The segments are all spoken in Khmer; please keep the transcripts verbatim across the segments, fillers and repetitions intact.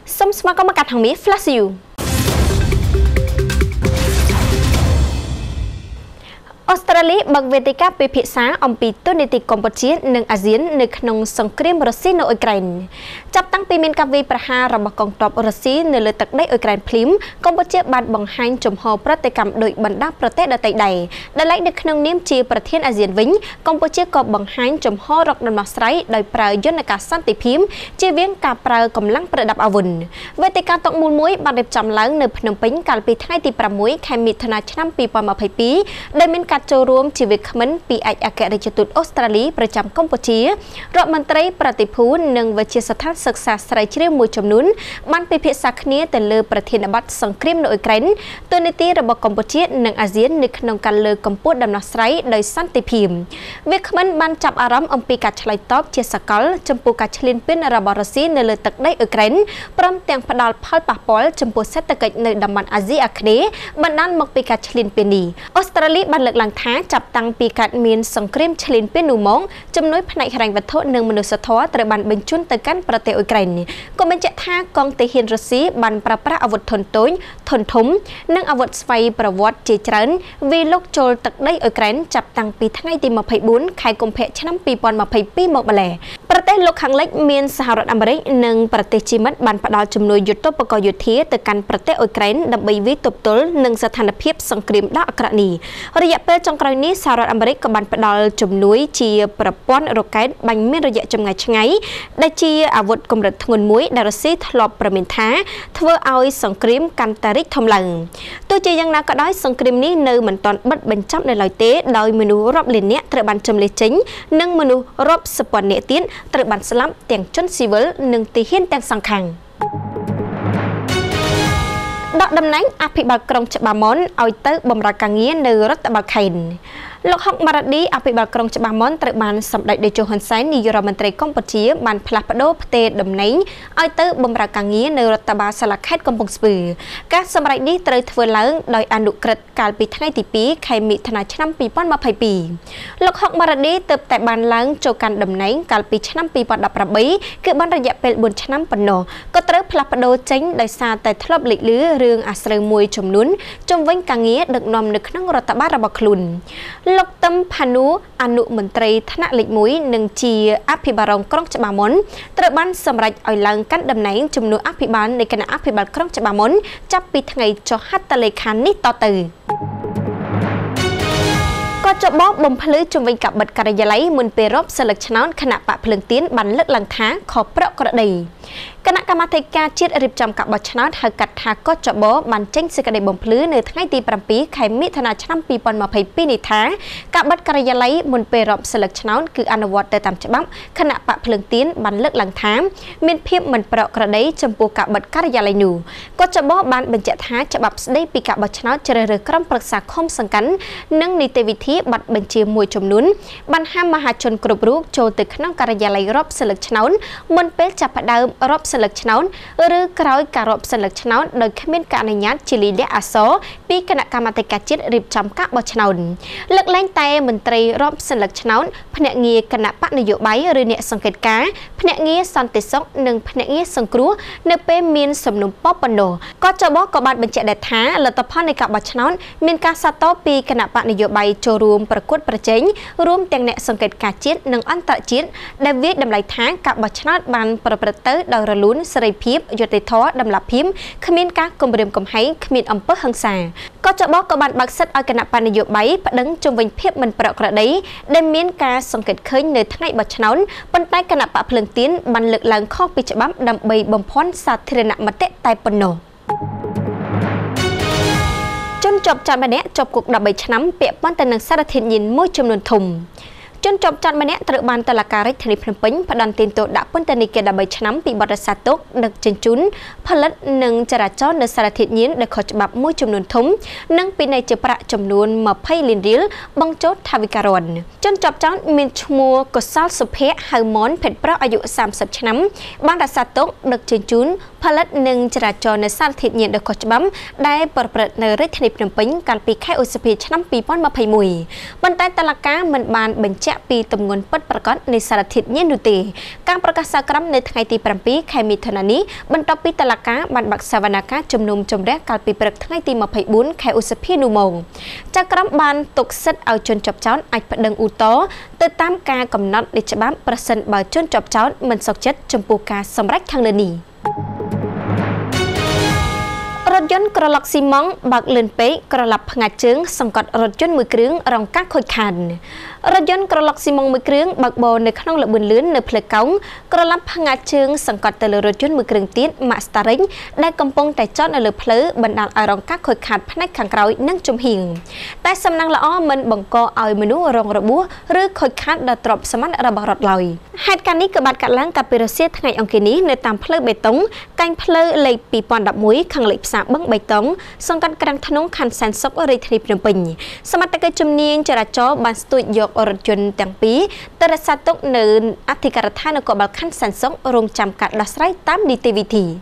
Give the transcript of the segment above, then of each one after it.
Some smart come at me, flash you. Australia បឹកវេទិកាពិភាក្សាអំពីទូនីតិកម្ពុជានិងអាស៊ាននៅក្នុងសង្គ្រាមរុស្ស៊ីនៅអ៊ុយក្រែនចាប់តាំងពីមានការវាយប្រហាររបស់កងទ័ពរុស្ស៊ីនៅលើទឹកដីអ៊ុយក្រែនភ្លាមកម្ពុជាបានបង្ហាញជំហរប្រតិកម្មដោយបណ្ដាប្រទេសដទៃដែរដែលឡែកនៅក្នុងនាមជាប្រធានអាស៊ានវិញកម្ពុជាក៏បង្ហាញជំហររកដំណោះស្រាយដោយប្រើយន្តការសន្តិភាពជាវិងការប្រើកម្លាំងប្រដាប់អាវុធវេទិកាតុកមូលមួយបានរៀបចំឡើងនៅភ្នំពេញកាលពីថ្ងៃទី6ខែមិថុនាឆ្នាំពីរពាន់ម្ភៃពីរដែលមានការចូលរួមជាវិក្កាមពីឯកអគ្គរដ្ឋទូតអូស្ត្រាលីប្រចាំកម្ពុជារដ្ឋមន្ត្រីប្រតិភូនិងវិទ្យាស្ថានសិក្សាស្រាវជ្រាវមួយចំនួនបានពិភាក្សាគ្នាទៅលើប្រធានបទសង្គ្រាមនៅអ៊ុយក្រែនទូនីតិរបស់កម្ពុជានិងអាស៊ាននៅក្នុងការលើកកម្ពស់ដំណោះស្រាយដោយសន្តិភាពវិក្កាមបានចាប់អារម្មណ៍អំពីការឆ្លើយតបជាសកលចំពោះការឈ្លានពានរបស់រុស្ស៊ីនៅលើទឹកដីអ៊ុយក្រែនព្រមទាំងផ្ដល់ផលប៉ះពាល់ចំពោះសេដ្ឋកិច្ចនៅតំបន់អាស៊ីអាគ្នេយ៍បណ្ដាលមកពីការឈ្លានពាននេះអូស្ត្រាលីបានលើកឡើងថាចាប់តាំងពីកើតមានសង្គ្រាមឈ្លានពាននោះមកចំនួនផ្នែកហិរញ្ញវត្ថុនិងមនុស្សធម៌ត្រូវបានបញ្ជូនទៅកាន់ប្រទេសអ៊ុយក្រែនក៏បញ្ជាក់ថាកងទ័ពហ៊ានរុស្ស៊ីបានប្រើប្រាស់អាវុធធុនតូចធុនធំនិងអាវុធស្វ័យប្រវត្តិជាច្រើនវាយលុកចូលទឹកដីអ៊ុយក្រែនចាប់តាំងពីថ្ងៃទីម្ភៃបួនខែកុម្ភៈឆ្នាំពីរពាន់ម្ភៃពីរមកម្ល៉េះប្រទេសលោកខាងលិចមានសហរដ្ឋអាមេរិកនិងប្រទេសជាមិត្តបានផ្ដល់ជំនួយយុទ្ធពកយោធាទៅកាន់ប្រទេសអ៊ុយក្រែនដើម្បីវាយទប់ទល់នឹងស្ថានភាពសង្គ្រាមដ៏អាក្រក់នេះរយៈពេលចុងក្រោយនេះសហរដ្ឋអាមេរិកក៏បានផ្ដល់ជំនួយជាប្រព័ន្ធរ៉ុកែតបាញ់មានរយៈចម្ងាយឆ្ងាយដែលជាអាវុធកម្រិតធ្ងន់មួយដែលរុស្ស៊ីធ្លាប់ប្រមានថាធ្វើឲ្យសង្គ្រាមកាន់តែរីកធំឡើងទោះជាយ៉ាងណាក៏ដោយសង្គ្រាមនេះនៅមិនទាន់បិទបញ្ចប់នៅឡើយទេដោយមនុស្សរាប់លាននាក់ត្រូវបានជម្លៀសចេញនិងមនុស្សរាប់សិបពាន់នាក់ទៀតត្រូវបានស្លាប់ទាំងជនស៊ីវិលនិងទាហានទាំងសងខាងដកតំណែងអភិបាលក្រុងច្បារម៉ុនឲ្យទៅបម្រើការងារនៅរដ្ឋបាលខេត្តលោកហុកម៉ារ៉ាឌីអភិបាលក្រុងច្បារម៉ុនត្រូវបានសម្ដេចតេជោហ៊ុនសែននាយករដ្ឋមន្ត្រីកម្ពុជាបានផ្លាស់ប្ដូរផ្ទេរតំណែងឲ្យទៅបម្រើការងារនៅរដ្ឋបាលសាលាខេត្តកំពង់ស្ពឺការសម្រេចនេះត្រូវធ្វើឡើងដោយអនុក្រឹត្យកាលពីថ្ងៃទីពីរខែមិថុនាឆ្នាំពីរពាន់ម្ភៃពីរលោកហុកម៉ារ៉ាឌីទើបតែបានឡើងចូលកាន់តំណែងកាលពីឆ្នាំពីរពាន់ដប់ប្រាំបីគឺបានរយៈពេលបួនឆ្នាំប៉ុណ្ណោះក៏ត្រូវផ្លាស់ប្ដូរចេញដោយសារតែធ្លាប់លេចលឺរឿងអាស្រូវមួយចំនួនជុំវិញការងារដឹកនាំនៅក្នុងរដ្ឋបាលរបស់ខ្លួនលោកតឹមផានូអនុមន្ត្រីថ្នាក់លេខមួយនិងជាអភិបាលរងក្រុងច្បារម៉ុនត្រូវបានសម្រេចឲ្យឡើងកាន់តំណែងជំនួសអភិបាលនៃគណៈអភិបាលក្រុងច្បារម៉ុនចាប់ពីថ្ងៃចុះហត្ថលេខានេះតទៅក៏ចបបំភ្លឺជំវិញការបិទការិយាល័យមុនពេលរាប់សិលឹកឆ្នោតគណៈបកភ្លើងទៀនបានលើកឡើងថាខុសប្រក្រតីគណៈកម្មាធិការជាតិរៀបចំការបោះឆ្នោតហៅកាត់ថាកោចបបានចេញសេចក្តីបំភ្លឺនៅថ្ងៃទីប្រាំពីរខែមិថុនាឆ្នាំពីរពាន់ម្ភៃពីរនេះថាការបិទការិយាល័យមុនពេលរាប់សិលឹកឆ្នោតគឺអនុវត្តទៅតាមច្បាប់គណៈបកភ្លើងទៀនបានលើកឡើងថាមានភាពមិនប្រក្រតីចំពោះការបិទការិយាល័យនោះកោចបបានបញ្ជាក់ថាច្បាប់ស្តីពីការបោះឆ្នោតជ្រើសរើសក្រុមប្រឹក្សាឃុំសង្កាត់និងនីតិវិធីប័ណ្ណបញ្ជាមួយចំនួនបានហាមមហាជនគ្រប់រូបចូលទៅក្នុងការិយាល័យរាប់សិលឹកឆ្នោតមុនពេលចាប់ផ្ដើមរាប់សិលឹកឆ្នោតឬក្រោយការរាប់សិលឹកឆ្នោតដោយគ្មានការអនុញ្ញាតជាលិខិតអក្សរពីគណៈកម្មាធិការជាតិរៀបចំការបោះឆ្នោតលើកលែងតែមន្ត្រីរាប់សិលឹកឆ្នោតភ្នាក់ងារគណៈបកនយោបាយឬអ្នកសង្កេតការណ៍ភ្នាក់ងារសន្តិសុខនិងភ្នាក់ងារសង្គ្រោះនៅពេលមានសំណុំពរប៉ុណ្ណោះក៏ចបក៏បានបញ្ជាក់ដែរថាលទ្ធផលនៃការបោះឆ្នោតមានការសាទរពីគណៈបកនយោបាយចូលរួមប្រកួតប្រជែងរួមទាំងអ្នកសង្កេតការណ៍ជាតិនិងអន្តរជាតិដែលវាតម្លៃថាការបោះឆ្នោតបានប្រព្រឹត្តទៅដោយរលូនសេរីភាពយុត្តិធម៌តម្លាភាពគ្មានការគំរាមកំហែងគ្មានអំពើហិង្សាក៏ចបក៏បានបើកសិទ្ធឲ្យគណៈបញ្ញយោបាយប្តឹងជុំវិញភាពមិនប្រក្រតីដែលមានការសង្កេតឃើញនៅថ្ងៃបោះឆ្នោតប៉ុន្តែគណៈបកភ្លើងទៀនបានលើកឡើងខុសពីច្បាប់ដើម្បីបំភាន់សាធារណមតិតែប៉ុណ្ណោះជនជាប់ចោតម្នាក់ជាប់គុកដប់បីឆ្នាំពាក់ព័ន្ធទៅនឹងសារធាតុញៀនមួយចំនួនធំជនជាប់ចោតម្នាក់ត្រូវបានតុលាការរាជធានីភ្នំពេញផ្តន្ទាទោសដាក់ពន្ធនាគារដប់បីឆ្នាំពីបទរសាទុកដឹកជញ្ជូនផលិតនិងចរាចរណ៍នៅសារធាតុញៀនដែលខុសច្បាប់មួយចំនួនធំនិងពិន័យជាប្រាក់ចំនួនម្ភៃលានរៀលបង់ចោទថាវិការរនជនជាប់ចោតមានឈ្មោះកុសលសុភ័ក្រហៅមនភេទប្រុសអាយុសាមសិបឆ្នាំបានរសាទុកដឹកជញ្ជូនផលិតនិងចរាចរណ៍នៅសារធាតុញៀនដែលខុសច្បាប់ដែលប្រព្រឹត្តនៅរាជធានីភ្នំពេញកាលពីខែឧសភាឆ្នាំពីរពាន់ម្ភៃមួយប៉ុន្តែតុលាការមិនបានបញ្ជាក់ជាក់ពីទម្ងន់ពិតប្រាកដនៃសារធាតុញៀននោះទេការប្រកាសសារក្រមនៅថ្ងៃទី7ខែមិថុនានេះបន្ទាប់ពីតុលាការបានបើកសវនកម្មជំនុំជម្រះកាលពីព្រឹកថ្ងៃទី24ខែឧសភានោះមកចៅក្រមបានទុកសិទ្ធិឲ្យជនជាប់ចោទអាចប្តឹងឧទ្ធរណ៍ទៅតាមការកំណត់នៃច្បាប់ប្រសិនបើជនជាប់ចោទមិនសុខចិត្តចំពោះការសម្រេចខាងលើនេះរថយន្តក្រឡុកស៊ីម៉ង់បើកលឿនពេកក្រឡាប់ផ្ងាច់ជើងសង្កត់រថយន្តមួយគ្រឿងរងការខូចខាតរថយន្តក្រឡុកស៊ីម៉ង់មួយគ្រឿងបើកបរនៅក្នុងល្បឿនលឿននៅផ្លូវកោងក្រឡាប់ផ្ងាច់ជើងសង្កត់ទៅលើរថយន្តមួយគ្រឿងទៀតម៉ាក់ស្តារិញដែលកំពុងតែចតនៅលើផ្លូវបណ្ដាលឲ្យរងការខូចខាតផ្នែកខាងក្រោយនិងជំហៀងតែសំណាងល្អមិនបង្កឲ្យមនុស្សរងរបួសឬខូចខាតដល់ទ្រព្យសម្បត្តិរបស់រដ្ឋឡើយហេតុការណ៍នេះក៏បានកាត់ឡើងកាលពីរសៀលថ្ងៃអង្គារនេះនៅតាមផ្លូវបេតុងកែងផ្លូវលេខពីរពាន់ដប់មួយខាងលេខផ្សារបឹងបៃតងសង្កាត់ក្រាំងធ្នងខណ្ឌសែនសុខរាជធានីភ្នំពេញសមត្ថកិច្ចជំនាញចរាចរណ៍បានស្ទួចយករថយន្តទាំងពីរទៅរក្សាទុកនៅអធិការដ្ឋាននគរបាលខណ្ឌសែនសុខរងចាំការដោះស្រាយតាមនីតិវិធី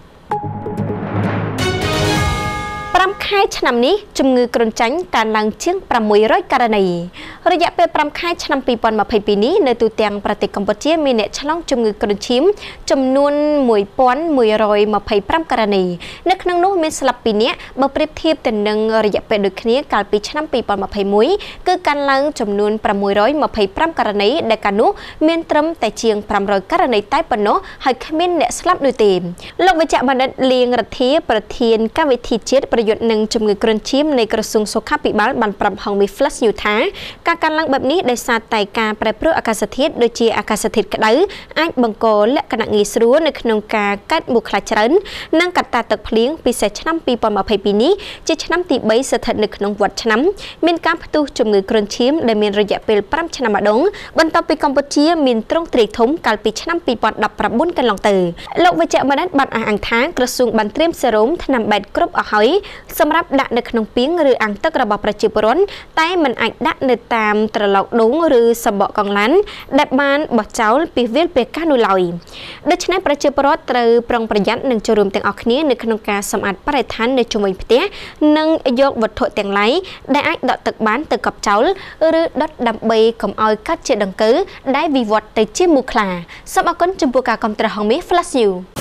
5ខែឆ្នាំនេះជំងឺគ្រុនចាញ់កើនឡើងជាង600ករណីរយៈពេល5ខែឆ្នាំ2022នេះនៅទូទាំងប្រទេសកម្ពុជាមានអ្នកឆ្លងជំងឺគ្រុនឈាមចំនួន1125ករណីនៅក្នុងនោះមានស្លាប់ពីរនាក់បើប្រៀបធៀបទៅនឹងរយៈពេលដូចគ្នាកាលពីឆ្នាំ2021គឺកើនឡើងចំនួន625ករណីដែលកាលនោះមានត្រឹមតែជាង500ករណីតែប៉ុណ្ណោះហើយគ្មានអ្នកស្លាប់នោះទេលោកវិជ្ជបណ្ឌិតលៀងរទ្ធាប្រធានកម្មវិធីជាតិប្រយុទ្ធនឹងជំងឺគ្រុនឈាមនៃក្រសួងសុខាភិបាលបានប្រាប់ហងមី Flash News ថាការកើនឡើងបែបនេះដោយសារតែការប្រែប្រួលអាកាសធាតុដូចជាអាកាសធាតុក្តៅអាចបង្កលក្ខណៈងាយស្រួលនៅក្នុងការកើតមូសខ្លាច្រើននិងកត្តាទឹកភ្លៀងពិសេសឆ្នាំ2022នេះជាឆ្នាំទី3ស្ថិតនៅក្នុងវដ្តឆ្នាំមានការផ្ទុះជំងឺគ្រុនឈាមដែលមានរយៈពេល5ឆ្នាំម្ដងបន្ទាប់ពីកម្ពុជាមានទ្រង់ទ្រាយធំកាលពីឆ្នាំ2019កន្លងទៅលោកវិជ្ជបណ្ឌិតបានអះអាងថាក្រសួងបានត្រៀមសេរ៉ូមថ្នាំបែតគ្រប់អស់ហើយសម្រាប់ដាក់នៅក្នុងពាងឬអាងទឹករបស់ប្រជាពលរដ្ឋតែមិនអាចដាក់នៅតាមត្រឡោកដូងឬសំបកកង្លានដែលបានបោះចោលពីវាលពេលកាសនោះឡើយដូច្នេះប្រជាពលរដ្ឋត្រូវប្រុងប្រយ័ត្ននិងចូលរួមទាំងអស់គ្នានៅក្នុងការសម្អាតបរិស្ថាននៅជុំវិញផ្ទះនិងយកវត្ថុទាំងឡាយដែលអាចដក់ទឹកបានទៅកប់ចោលឬដុតដើម្បីកុំឲ្យកាត់ជាដង្កូវដែលវិវត្តទៅជាមូសខ្លាសូមអរគុណចំពោះការគាំទ្រហងមាស Flash News